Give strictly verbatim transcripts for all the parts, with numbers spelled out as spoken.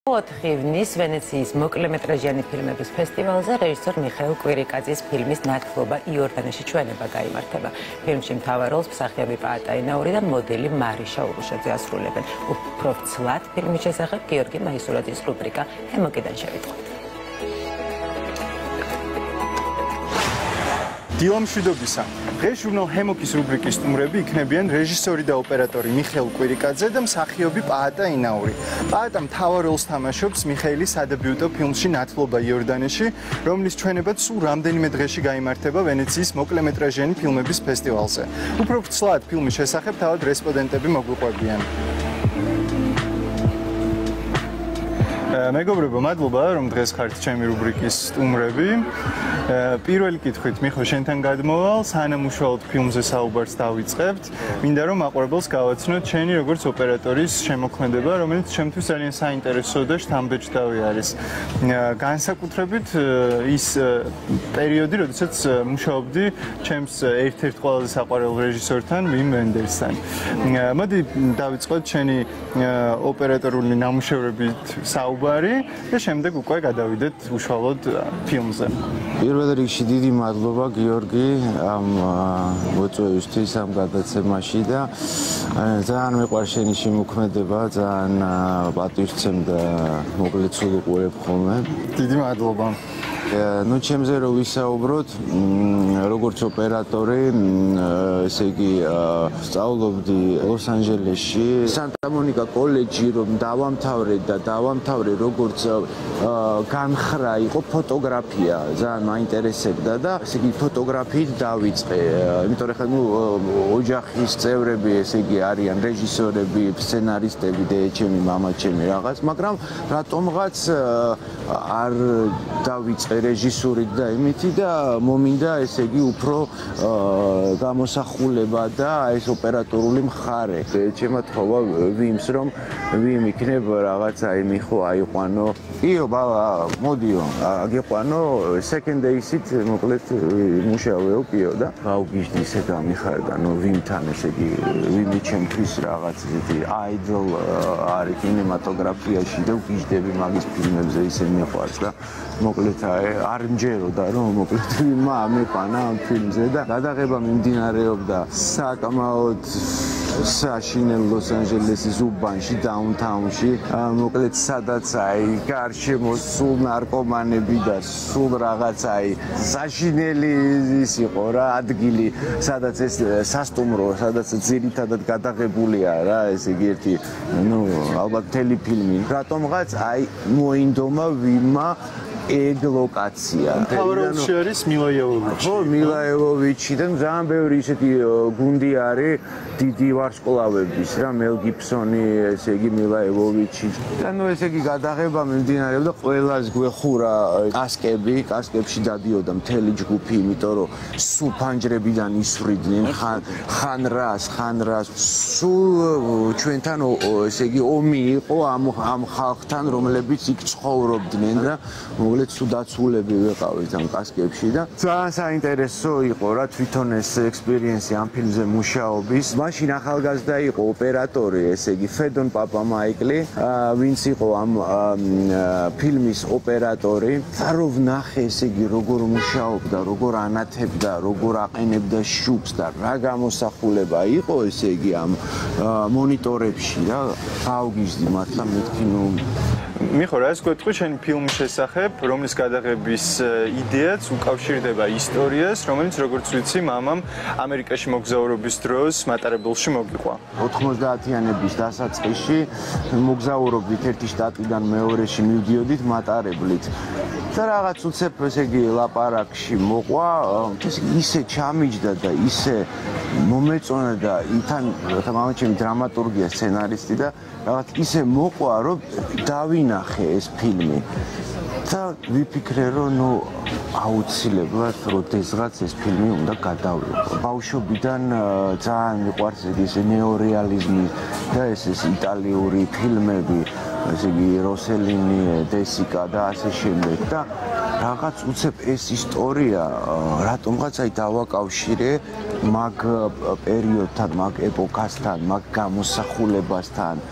ოთხი ივნის ვენეციის მოკლემეტრაჟიანი ფილმების ფესტივალზე რეჟისორ მიხეილ კვირიკაძის ფილმის ნათლობა იორდანეში ჩვენება გაიმართება. ფილმში მთავარ როლს მსახიობი პაატა ინაური და მოდელი მარიშა ურუშაძე ასრულებენ. უფრო ცლად ფილმის შესახებ გიორგი მაისურაძის რუბრიკა ჰემოკიდან შევიტყვით. დილამშვიდობისა. დღეს ჟურნალ ჰემოკის რუბრიკის სტუმრები იქნებიან რეჟისორი და ოპერატორი მიხეილ კვირიკაძე და მსახიობი პაატა ინაური. პაატა მთავარ როლს თამაშობს მიხეილის სადებიუტო ფილმში ნათლობა იორდანეში, რომლის ჩვენებაც სულ რამდენიმე დღეში გაიმართება ვენეციის მოკლემეტრაჟიანი ფილმების ფესტივალზე. უფრო ცლად ფილმის შესახებ თავად რესპონდენტები მოგვიყვებიან. მეგობრებო, მადლობა, რომ დღეს ხართ ჩემი რუბრიკის სტუმრები. პირველი კითხვით, მიხო, შენთან გადმოვალ, სანამ უშუალოდ ფილმზე საუბარს დავიწყებთ, მინდა რომ მაყურებელს გავაცნოთ შენი როგორც ოპერატორის შემოქმედება, რომელიც ჩემთვის ძალიან საინტერესო და შთამბეჭდავი არის. განსაკუთრებით ის პერიოდი, როდესაც მუშაობდი ჩემს ერთ-ერთ ყველაზე საყვარელ რეჟისორთან, ვიმ ვენდერსთან. მოდი დავიწყოთ შენი ოპერატორული ნამუშევრებით საუბარი და შემდეგ უკვე გადავიდეთ უშუალოდ ფილმზე. პირველ რიგში დიდი მადლობა გიორგი ამ მოწვევისთვის ამ გადაცემაში და ძალიან მიყვარს შენი შემოქმედება, ძალიან პატივისცემ და მოკლედ სულ უყურებ ხოლმე. დიდი მადლობა. ну ჩემზე რო ვისაუბროთ, როგორც ოპერატორი, ესე იგი სწავლობდი ლოს-ანჯელესში, სანტა-მონიკა კოლეჯი რომ დავამთავრე და დავამთავრე როგორც განხრა იყო ფოტოგრაფია, ძალიან მაინტერესებდა და ესე იგი ფოტოგრაფიით დავიწყე. იმიტომ რომ ხა ну ოჯახის წევრები ესე იგი არიან რეჟისორები, სცენარისტები და ჩემი მამა, ჩემი რაღაც, მაგრამ რატომღაც არ დავიწყე რეჟისურით და იმითი და მომინდა ესე იგი უფრო გამოსახულება და ეს ოპერატორული მხარე. ჩემო თხოვა ვიმს რომ ვიმ იქნებ რაღაცა იმიხო აიყვანო. იო ბალა, მოდიო, აგიყვანო second days-ით მოკლედ მუშაობ კიო და გავგიჟდი ისე გამიხარდა, ნუ ვიმთან ესე იგი ვიმი ჩემთვის რაღაც ისეთი idol არის კინემატოგრაფიაში და ვგიჟდები მაგის ფილმებზე ისე მიყვარს და მოკლედ არ მჯეროდა რომ მოკლედ ვიმმა ამეყანა ამ ფილმზე და გადაღება მიმდინარეობდა საკმაოდ საშინელ ლოს-ანჯელესის უბანში, დაუნთაუნში, მოკლედ სადაც აი გარშემო სულ ნარკომანები და სულ რაღაც აი საშინელი ის იყო რა ადგილი, სადაც ეს სასტუმრო, სადაც ძირითადად გადაღებულია რა, ესე იგი ერთი, ну, ალბათ მთელი ფილმი. რატომღაც აი მოინდომა ვიმმა ეგ ლოკაცია. თავროლში არის მილა იოვოვიჩი. ხო, მილა იოვოვიჩი და ძალიან ბევრი ისეთი გუნდი არის დიდი ვარსკვლავების რა, მელ გიბსონი, ესე იგი მილა იოვოვიჩი. და ნუ ესე იგი გადაღება მიმდინარეობდა, ყველას გვეხურა კასკები, კასკებში დადიოდა მთელი ჯგუფი, იმიტომ რომ სულ ფანჯრებიდან ისვრიდნენ ხან ხან რას, ხან რას. სულ ჩვენთან ესე იგი ომი იყო ამ ამ ხალხთან, რომლებიც იქ ცხოვრობდნენ და მოკლედ სულ დაცულები ვიყავით ამ კასკებში და ძალიან საინტერესო იყო რა თვითონ ეს ექსპერიენსი ამ ფილმზე მუშაობის. მაშინ ახალგაზრდა იყო ოპერატორი, ესე იგი ფედონ პაპამაიკლი, ვინც იყო ამ ფილმის ოპერატორი. და რო ვნახე ესე იგი როგორ მუშაობდა, როგორ ანათებდა, როგორ აყენებდა შუბს და რა გამოსახულება იყო ესე იგი ამ მონიტორებში რა, გავგიჟდი მართლა მეთქი ნუ მიხო, რა ეს გვეტყვი შენი ფილმის შესახებ, რომლის გადაღების იდეაც უკავშირდება ისტორიას, რომელიც როგორც ვიცი, მამამ ამერიკაში მოგზაურობის დროს მატარებელში მოგიყვა. ოთხმოცდაათიანების დასაწყისში მოგზაურობდით ერთი შტატიდან მეორეში მივდიოდით მატარებლით. და რაღაც უცებ ესე იგი ლაპარაკში მოყვა, ისე ჩამიჯდა და ისე მომეწონა და თან მამა ჩემი დრამატურგია, სცენარისტი და რაღაც ისე მოყვა, რომ დავინახე ეს ფილმი. და ვიფიქრე რომ ნუ აუცილებლად როდესღაც ეს ფილმი უნდა გადავიღო. ბავშვობიდან ძალიან მიყვარს ეს ნეორეალიზმი და ეს ეს იტალიური ფილმები, ესე იგი როსელინი, დესიკა და ასე შემდეგ და რაღაც უცებ ეს ისტორია რატომღაც აი დავაკავშირე მაგ პერიოდთან, მაგ ეპოქასთან, მაგ გამოსახულებასთან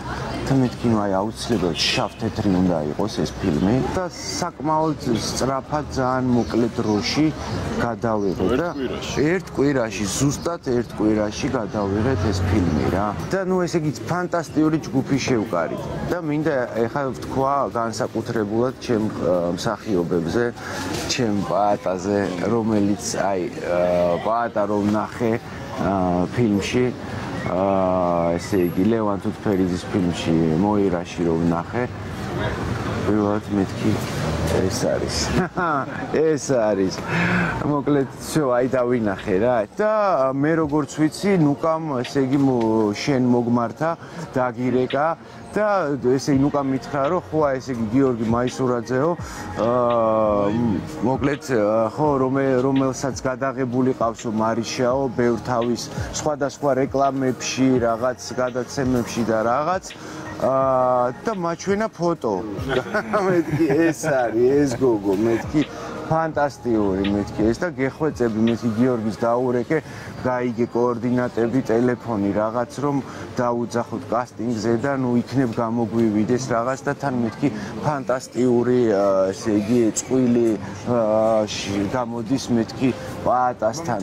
და მეთქი აი აუცილებლად შავ-თეთრი უნდა იყოს ეს ფილმი და საკმაოდ სწრაფად ძალიან მოკლე დროში გადავიღეთ და ერთ კვირაში ზუსტად ერთ კვირაში გადავიღეთ ეს ფილმი რა და ნუ ესე იგი ფანტასტიკური ჯგუფი შევკარით და მინდა ეხლა ვთქვა განსაკუთრებულად ჩემ მსახიობებზე ჩემ პაატაზე რომელიც აი პაატა რომ ნახე ფილმში ესე იგი ლევან თუთფერიძის ფილმში მოირაში რომ ნახე პირველად მეთქი ეს არის ეს არის მოკლედ всё აი დავინახე რა და მე როგორც ვიცი ნუკამ ესე იგი შენ მოგმართა დაგირეკა და ესე იგი ნუკამ მითხრა რომ ხო ესე იგი გიორგი მაისურაძეო მოკლედ ხო რომელსაც გადაღებული ყავსო მარიშაო ბევრ თავის სხვადასხვა რეკლამებში რაღაც გადაცემებში და რაღაც და მაჩვენა ფოტო. მეთქი ეს არის ეს გოგო, მეთქი ფანტასტიკური მეთქი ეს და გეხვეწები მეთქი გიორგის დაურეკე, გაიგე კოორდინატები, ტელეფონი რაღაც რომ დაუძახოთ კასტინგზე და ნუ იქნებ გამოგვივიდეს რაღაც და თან მეთქი ფანტასტიკური ესე იგი წყვილი გამოდის მეთქი პაატასთან.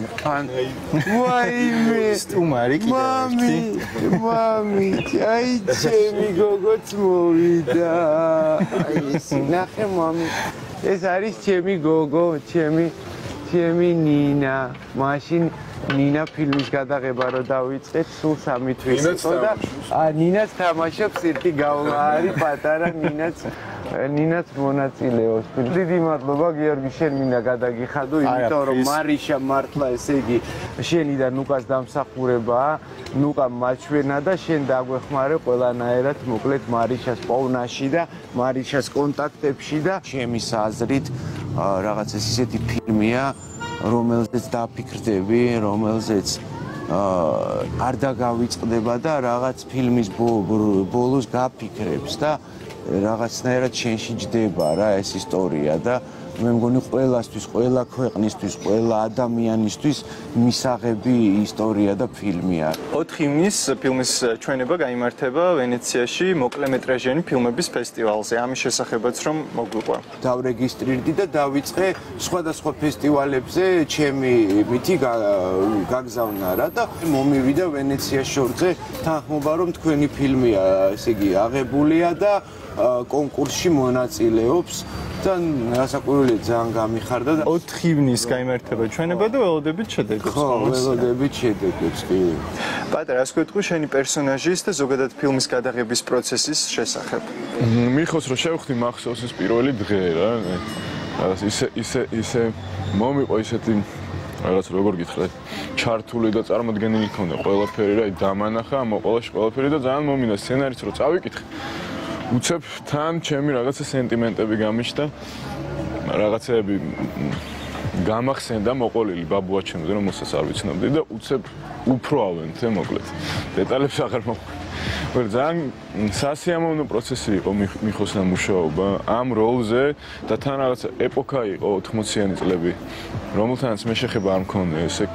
ვაიმე სტუმარი კიდე ერთი. მამი, აი ჩემი გოგოც მოვიდა. აი ეს ნახე მამი. ეს არის ჩემი გოგო, ჩემი ჩემი ნინა. მაშინ ნინა ფილმის გადაღება რო დავიწყეთ, სულ სამი თვის იყო და ა ნინაც თამაშობს, ერთი გავლა არის პატარა ნინაც ნინაც მონაწილეობს. დიდი მადლობა გიორგი, შენ მინდა გადაგიხადო, იმიტომ რომ მარიშა მართლა ესე იგი შენიდან ნუკას დამსახურებაა, ნუკა მაჩვენა და შენ დაგვეხმარე ყველანაირად მოკლედ მარიშას პოვნაში და მარიშას კონტაქტებში და ჩემის აზრით რაღაც ეს ისეთი ფილმია, რომელზეც დაფიქრდები, რომელზეც არ დაგავიწყდება და რაღაც ფილმის ბოლოს გაფიქრებს და რაღაცნაირად შენში ჯდება რა ეს ისტორია და მე მგონი ყველასთვის, ყველა ქვეყნისთვის, ყველა ადამიანისთვის მისაღები ისტორია და ფილმია. ოთხი ივნის ფილმის ჩვენება გაიმართება ვენეციაში მოკლემეტრაჟიანი ფილმების ფესტივალზე. ამის შესახებაც რომ მოგვიყვა. დავრეგისტრირდი და დავიწყე სხვადასხვა ფესტივალებზე ჩემი მითი გაგზავნა რა და მომივიდა ვენეციაში შორზე თანხმობა რომ თქვენი ფილმია ესე იგი აღებულია და კონკურსში მონაწილეობს და რასაკვირველია ძალიან გამიხარდა და ოთხი ივნის გაიმართება ჩვენება და ველოდებით შედეგებს. ხო, ველოდებით შედეგებს კი. პატარა, ასე ვეთქვი შენი პერსონაჟის და ზოგადად ფილმის გადაღების პროცესის შესახებ. მიხოს რომ შევხვდი მახსოვს ეს პირველი დღე რა. რაღაც ისე ისე ისე მომიყვა ისეთი რაღაც როგორ გითხრათ ჩართული და წარმოდგენილი ქონდა ყველაფერი რა დამანახა მოყოლაში ყველაფერი და ძალიან მომინდა სცენარიც რომ წავიკითხე უცებ თან ჩემი რაღაცა სენტიმენტები გამიშდა რაღაცეები გამახსენდა მოყოლილი ბაბუა ჩემზე რომ მოსაც არ ვიცნობდი და უცებ უფრო ავენთე მოკლედ დეტალებს აღარ მოყვი ვერ ძალიან სასიამოვნო პროცესი იყო მიხოსთან მუშაობა ამ როლზე და თან რაღაცა ეპოქა იყო ოთხმოციანი წლები რომელთანაც მე შეხება არ მქონდა ესე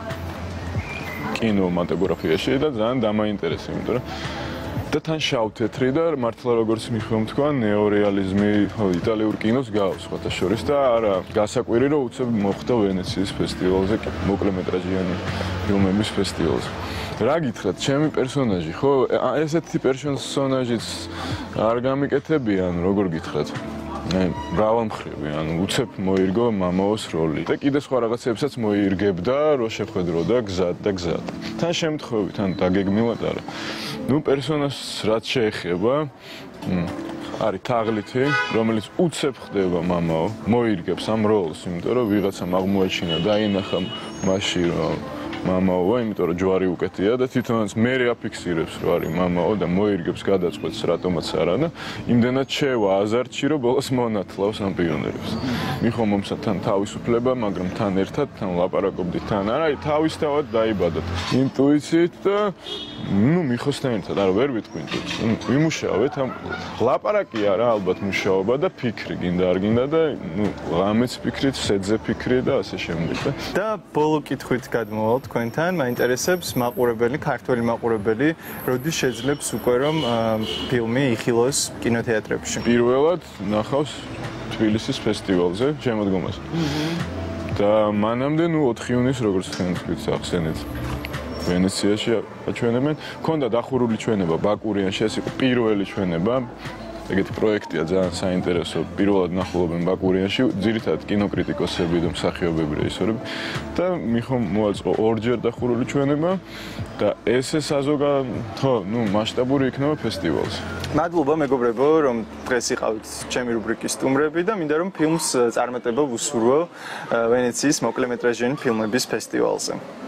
კინემატოგრაფიაში და ძალიან დამაინტერესა იმიტომ რომ და თან შავ-თეთრი და მართლა როგორც მიხომ თქვა ნეორეალიზმი იტალიურ კინოს გავს სხვათა შორის და არა გასაკვირი რომ უცებ მოხდა ვენეციის ფესტივალზე მოკლემეტრაჟიანი ფილმების ფესტივალზე რა გითხრათ ჩემი პერსონაჟი ხო ესეთი პერსონაჟიც არ გამიკეთებიან როგორ გითხრათ მე მრავალმხრივი ანუ უცებ მოირგო მამაოს როლი და კიდე სხვა რაღაცებსაც მოირგებდა რომ შეხვედრო და გზად და გზად თან შემთხვევით ან დაგეგმილად არა ნუ პერსონაჟს რაც შეეხება არის თაღლითი რომელიც უცებ ხდება მამაო მოირგებს ამ როლს იმიტომ რომ ვიღაცამ აღმოაჩინა დაინახა მასში რომ მამაოა, იმიტომ რომ ჯვარი უკეთია და თვითონაც მერე აფიქსირებს რომ არის მამაო და მოირგებს გადაწყვეტს რატომაც არა და იმდენად შევა აზარტში რომ ბოლოს მონათლავს ამ პიონერებს. მიხო მომსათან თავისუფლება, მაგრამ თან ერთად თან ლაპარაკობდით თან არა, თავისთავად დაიბადოთ ინტუიციით და ნუ მიხოსთან ერთად არა ვერ ვიტყვი ინტუიციით. ვიმუშავეთ ამ ლაპარაკი არა ალბათ მუშაობა და ფიქრი გინდა არ გინდა და ნუ რამეც ფიქრით, სედზე ფიქრი და ასე შემდეგ და და ბოლო კითხვით გადმოვალთ თქვენთან, მაინტერესებს მაყურებელი, ქართველი მაყურებელი, როდის შეძლებს უკვე რომ ფილმი იხილოს კინოთეატრებში. პირველად ნახავს თბილისის ფესტივალზე შემოდგომას. და მანამდე ნუ ოთხი ივნის როგორც თქვენ თქვით ახსენეთ. ვენეციაში აჩვენებენ, ქონდა დახურული ჩვენება ბაკურიანში, ეს იყო პირველი ჩვენება. ეგეთი პროექტია ძალიან საინტერესო. პირველად ნახულობენ ბაკურიანში, ძირითადად კინოკრიტიკოსები და მსახიობები რეჟისორები და მიხომ მოაწყო ორჯერ დახურული ჩვენება და ესე საზოგადო, ნუ მასშტაბური იქნება ფესტივალზე. მადლობა მეგობრებო, რომ დღეს იყავით ჩემი რუბრიკის სტუმრები და მინდა რომ ფილმს წარმატება ვუსურვო ვენეციის მოკლემეტრაჟიანი ფილმების ფესტივალზე.